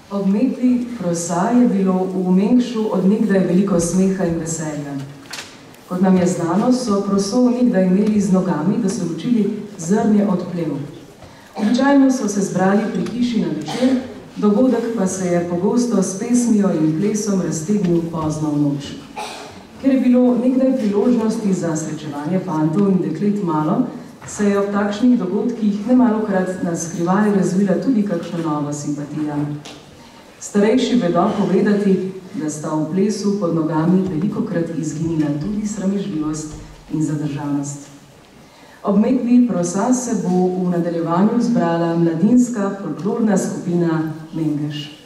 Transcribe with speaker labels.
Speaker 1: Ob metli prosa je bilo v Mengšu od nekdaj veliko smeha in veselja. Kot nam je znano, so prosov nekdaj imeli z nogami, da so učili zrnje od plev. Običajno so se zbrali pri hiši na večer, dogodek pa se je pogosto s pesmijo in plesom raztegnil pozno v noč. Ker je bilo nekdaj priložnosti za srečevanje fantov in deklet malo, se je ob takšnih dogodkih nemalokrat na skrivaj razvila tudi kakšna nova simpatija. Starejši vedo povedati, da sta v plesu pod nogami velikokrat izginila tudi sramežljivost in zadržanost. Ob metli prosa se bo v nadaljevanju zbrala mladinska folklorna skupina Mengeš.